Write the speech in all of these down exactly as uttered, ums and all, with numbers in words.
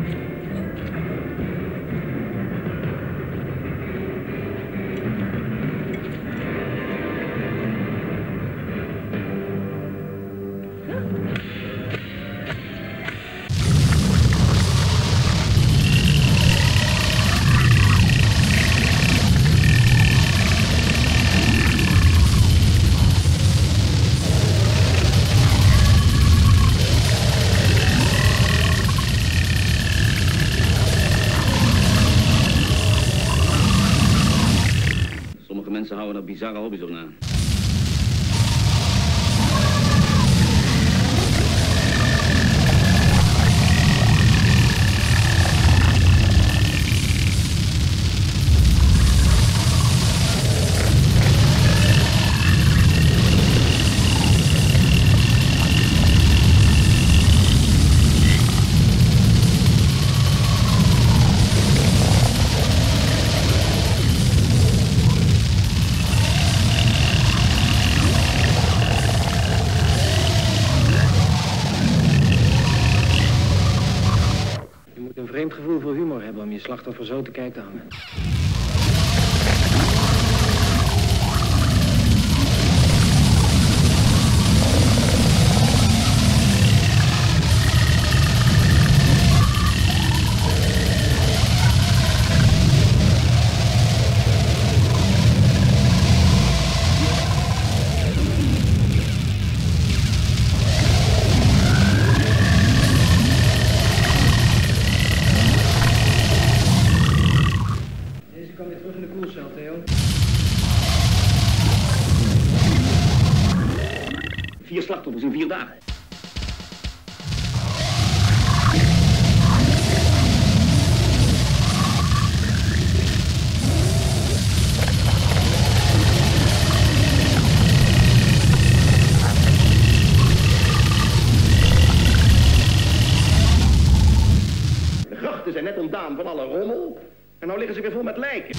Mensen houden er bizarre hobby's op na. Een vreemd gevoel voor humor hebben om je slachtoffer zo te kijken te hangen. Vier slachtoffers in vier dagen. De grachten zijn net ontdaan van alle rommel en nou liggen ze weer vol met lijken.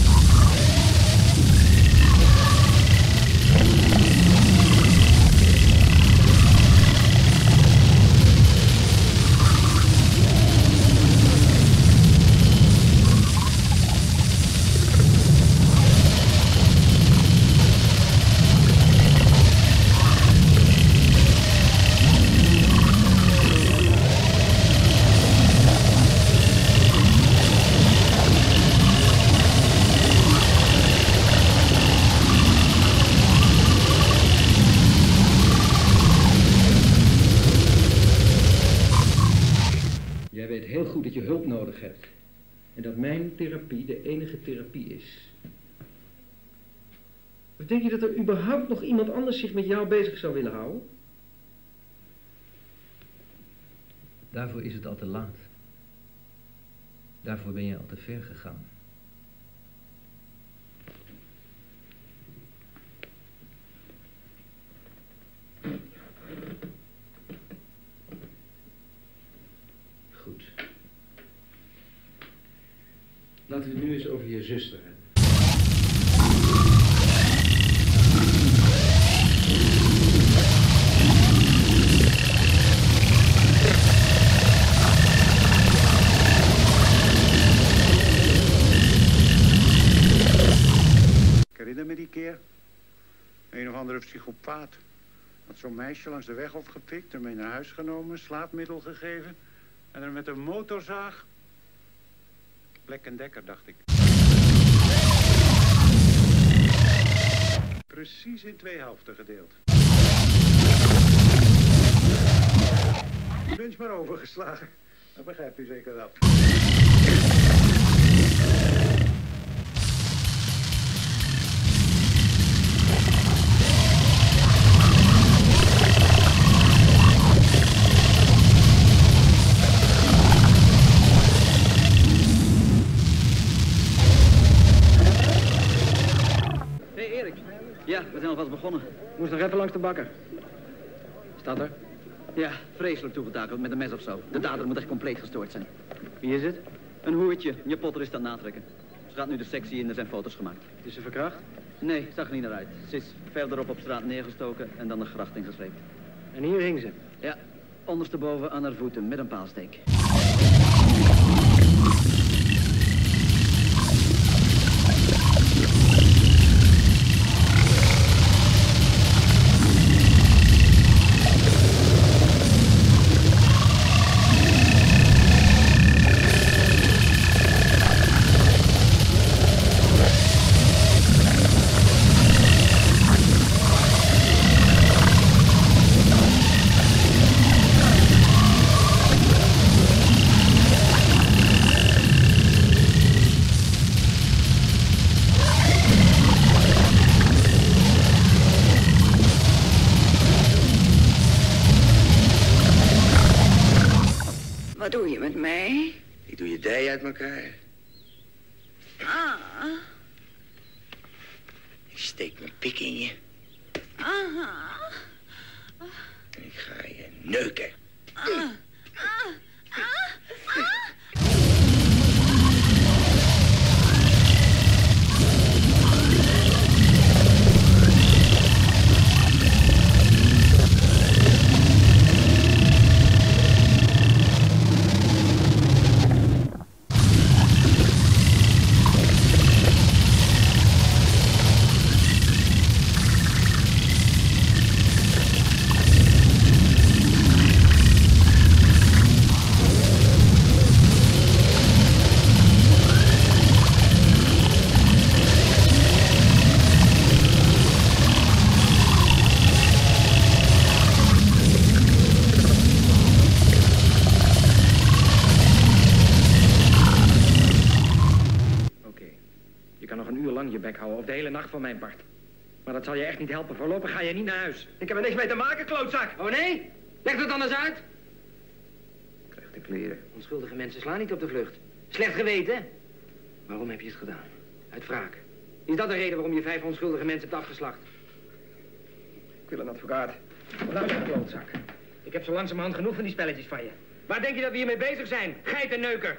Jij weet heel goed dat je hulp nodig hebt. En dat mijn therapie de enige therapie is. Of denk je dat er überhaupt nog iemand anders zich met jou bezig zou willen houden? Daarvoor is het al te laat. Daarvoor ben je al te ver gegaan. Goed. Laten we het nu eens over je zuster hebben. Ik herinner me die keer. Een of andere psychopaat had zo'n meisje langs de weg opgepikt, ermee naar huis genomen, slaapmiddel gegeven en er met een motorzaag... Black and Decker, dacht ik. Precies in twee helften gedeeld. Lunch maar overgeslagen. Dat begrijpt u zeker wel. Ja, we zijn alvast begonnen. Moest nog even langs de bakker. Staat er? Ja, vreselijk toegetakeld met een mes of zo. De dader moet echt compleet gestoord zijn. Wie is het? Een hoertje. Je potter is aan het natrekken. Ze gaat nu de sectie in, er zijn foto's gemaakt. Is ze verkracht? Nee, zag er niet naar uit. Ze is verderop op straat neergestoken en dan de gracht ingesleept. En hier hing ze? Ja, Ondersteboven aan haar voeten met een paalsteek. Wat doe je met mij? Ik doe je dij uit elkaar. Ah. Ik steek mijn pik in je. Aha. En ik ga je neuken. Ah. Ah. Ah. Ah. Je bek houden, of de hele nacht van mijn part. Maar dat zal je echt niet helpen. Voorlopig ga je niet naar huis. Ik heb er niks mee te maken, klootzak. Oh nee? Leg het anders uit. Krijg de kleren. Onschuldige mensen slaan niet op de vlucht. Slecht geweten. Waarom heb je het gedaan? Uit wraak. Is dat de reden waarom je vijf onschuldige mensen hebt afgeslacht? Ik wil een advocaat. Luister, klootzak. Ik heb zo langzamerhand genoeg van die spelletjes van je. Waar denk je dat we hiermee bezig zijn? Geitenneuker.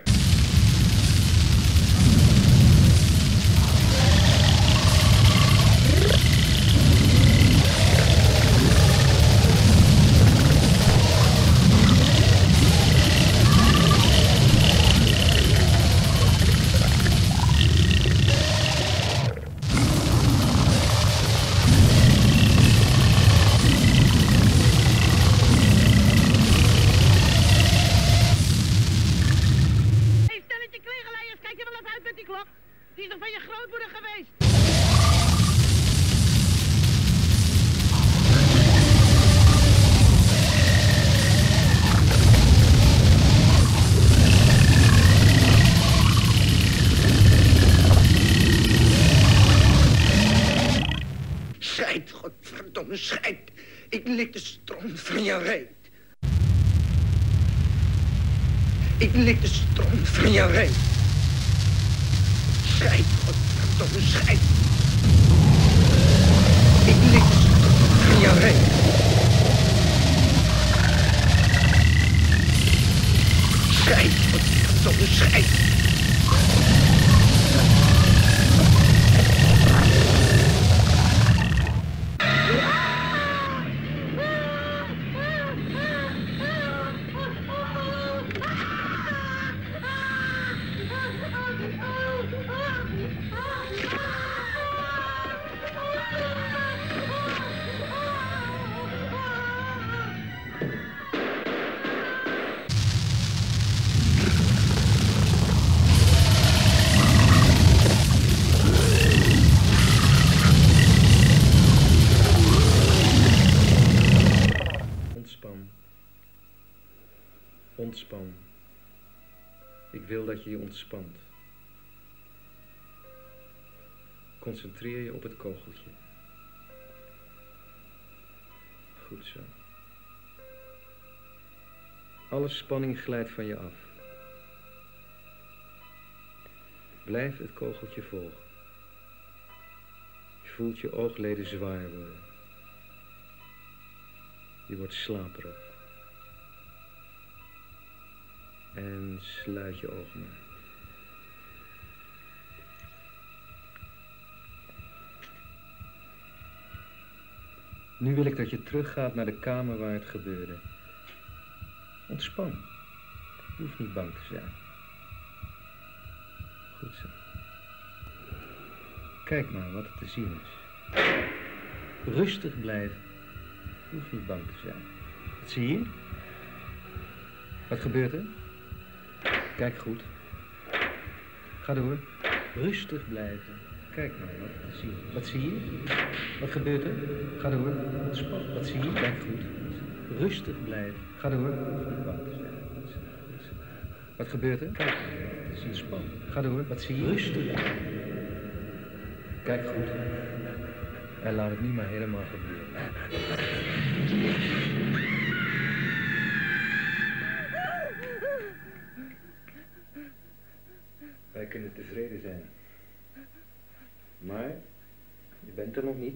Die is nog van je grootmoeder geweest. Scheid, godverdomme, scheid. Ik lik de stront van je reet. Ik lik de stront van je reet. Scheid, godverdomme, scheid. Ik lik de stront van je reet. Scheid, godverdomme, scheid. Ontspan. Ik wil dat je je ontspant. Concentreer je op het kogeltje. Goed zo. Alle spanning glijdt van je af. Blijf het kogeltje volgen. Je voelt je oogleden zwaar worden. Je wordt slaperig. En sluit je ogen maar. Nu wil ik dat je teruggaat naar de kamer waar het gebeurde. Ontspan. Je hoeft niet bang te zijn. Goed zo. Kijk maar wat er te zien is. Rustig blijven. Je hoeft niet bang te zijn. Wat zie je? Wat gebeurt er? Kijk goed. Ga door. Rustig blijven. Kijk maar wat er te zien is. Wat zie je? Wat gebeurt er? Ga door. Ontspan. Wat zie je? Kijk goed. Rustig blijven. Ga door. Je hoeft niet bang te zijn. Wat gebeurt er? Kijk maar wat er te zien is. Ga door. Wat zie je? Rustig. Kijk goed. En laat het nu maar helemaal gebeuren. Wij kunnen tevreden zijn. Maar je bent er nog niet.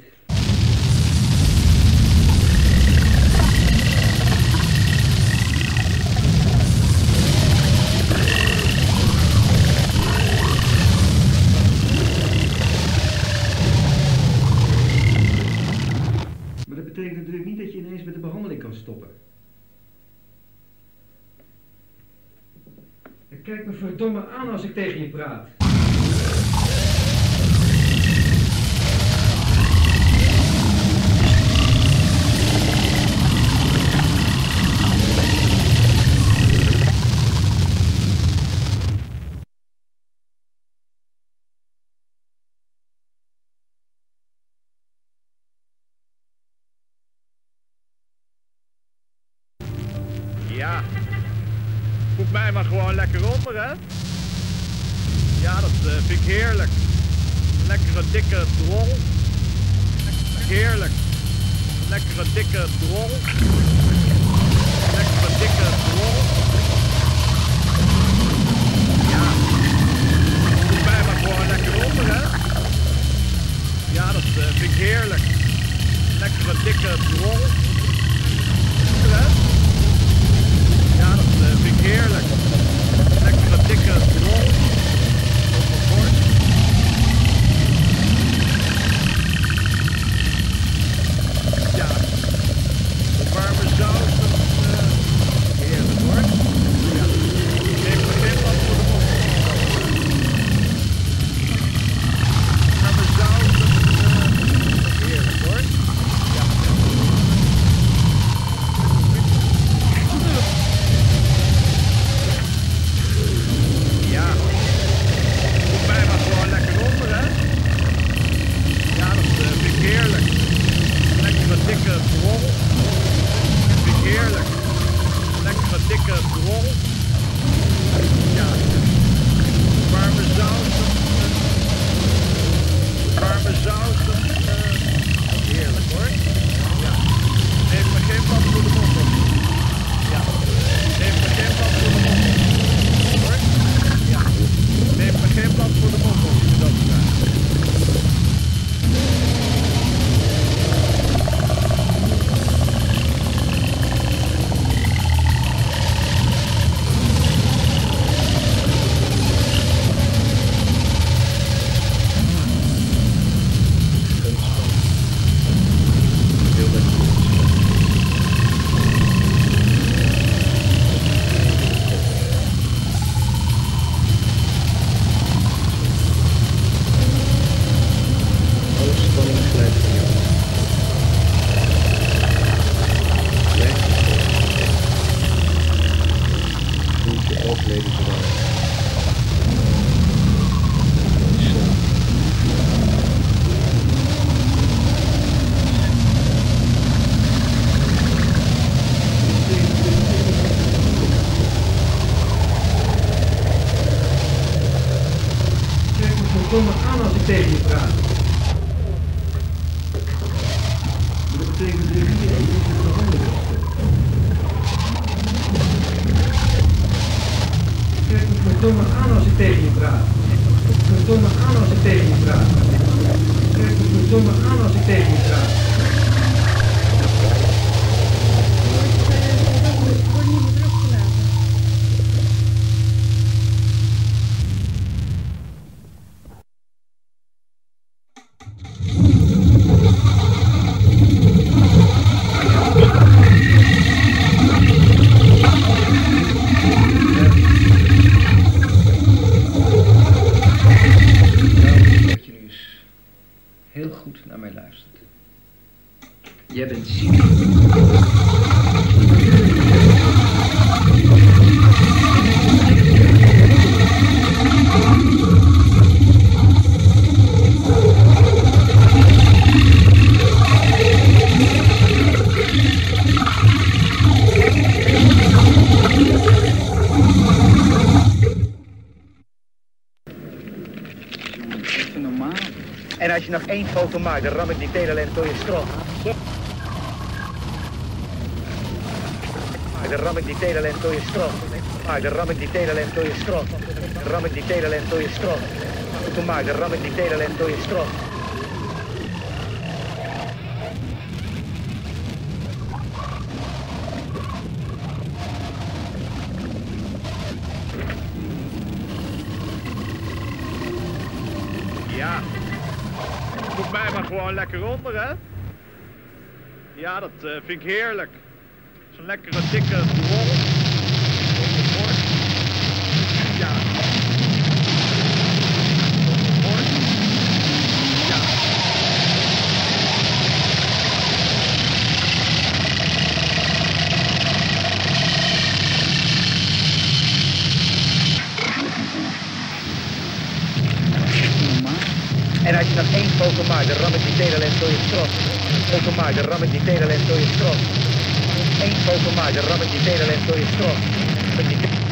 Maar dat betekent natuurlijk niet dat je ineens met de behandeling kan stoppen. En kijk me verdomme aan als ik tegen je praat. Ja, voeg mij maar gewoon lekker onder, hè? Ja, dat uh, vind ik heerlijk. Lekkere dikke drol. Heerlijk. Lekkere dikke drol. Lekkere dikke drol. Ja, voeg mij maar gewoon lekker onder, hè? Ja, dat uh, vind ik heerlijk. Lekkere dikke drol. Hè? Ja, dat uh, vind ik heerlijk. Lekkere dikke drol. Op mijn borst. Ja, de warme saus, dat is uh, heerlijk hoor. Ja, neem maar geen wat voor de mond. Warme saus, dat is uh, heerlijk hoor. Ja. Ja, doe mij maar gewoon lekker onder, hè? Ja, dat uh, vind ik heerlijk. Lekkere dikke drol. Dat vind ik heerlijk. Lekkere dikke drol. Ja, warme saus. Warme saus, dat is uh, heerlijk hoor. Ja, neem maar geen pad voor de mond op. Ja, neem maar geen pad voor de mond op. Hoor. Ja, neem maar geen pad voor de mond op, als je dat vraagt. Kom me aan als ik tegen je praat. Maar dat betekent natuurlijk niet dat je niet met de handen kan stoppen. Kijk me verdomme aan als ik tegen je praat. Verdomme aan als ik tegen je praat. Kijk me verdomme aan als ik tegen je praat. Thank you. Jij bent ziek. En als je nog één foto maakt, dan ram ik die telelens door je strot. Dan ram ik die telelens door je strot. Dan ram ik die telelens door je strot. Dan ram ik die telelens door je strot. Foto maak, dan ram ik die telelens door je strot. Ja. Moet mij maar gewoon lekker onder, hè? Ja, dat uh, vind ik heerlijk. Zo'n lekkere, dikke rol. Ja. Ja. En als je nog één foto maakt, dan ram ik die telelens door je strot. Foto maakt, dan ram ik die telelens door je strot. Eén foto maakt, dan ram ik die telelens door je strot.